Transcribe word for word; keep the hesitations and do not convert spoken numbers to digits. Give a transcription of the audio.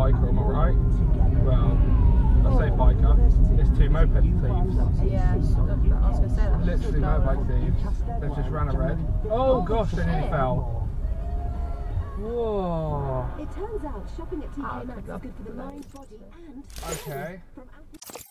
biker, am I right? Well, I say biker. It's two moped thieves. Yeah, I was going to say that. Literally motorbike thieves. They've just ran a red. Oh gosh, they nearly fell. Whoa. It turns out shopping at T K Maxx is good for the mind, body, and okay.